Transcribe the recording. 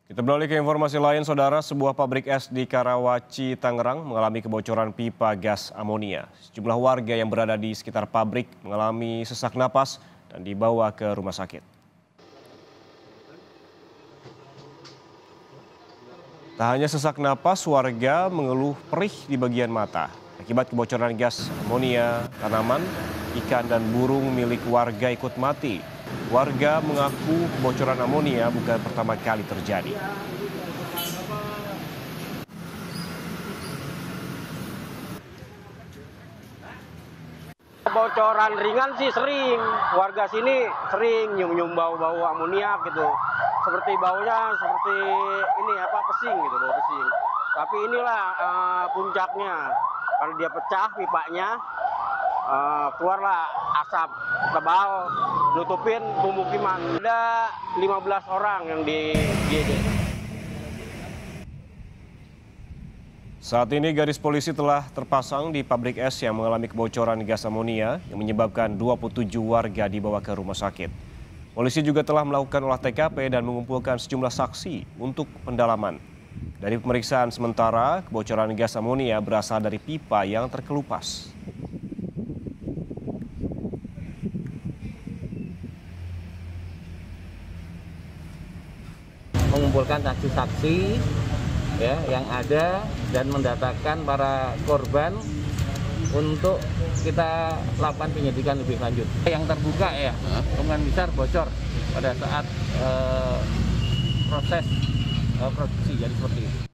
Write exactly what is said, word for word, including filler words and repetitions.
Kita beralih ke informasi lain, saudara. Sebuah pabrik es di Karawaci, Tangerang mengalami kebocoran pipa gas amonia. Sejumlah warga yang berada di sekitar pabrik mengalami sesak napas dan dibawa ke rumah sakit. Tak hanya sesak napas, warga mengeluh perih di bagian mata. Akibat kebocoran gas amonia, tanaman, ikan dan burung milik warga ikut mati. Warga mengaku kebocoran amonia bukan pertama kali terjadi. Kebocoran ringan sih sering, warga sini sering nyium-nyium bau-bau amoniak gitu. Seperti baunya seperti ini apa pesing gitu, bau pesing. Tapi inilah uh, puncaknya. Kalau dia pecah pipanya, uh, keluarlah asap tebal nutupin pemukiman. Ada lima belas orang yang di G D. Saat ini garis polisi telah terpasang di pabrik es yang mengalami kebocoran gas amonia yang menyebabkan dua puluh tujuh warga dibawa ke rumah sakit. Polisi juga telah melakukan olah T K P dan mengumpulkan sejumlah saksi untuk pendalaman. Dari pemeriksaan sementara, kebocoran gas amonia berasal dari pipa yang terkelupas. Mengumpulkan saksi-saksi ya yang ada dan mendatangkan para korban untuk kita lakukan penyelidikan lebih lanjut. Yang terbuka ya, kemungkinan besar bocor pada saat eh, proses eh, produksi, jadi seperti itu.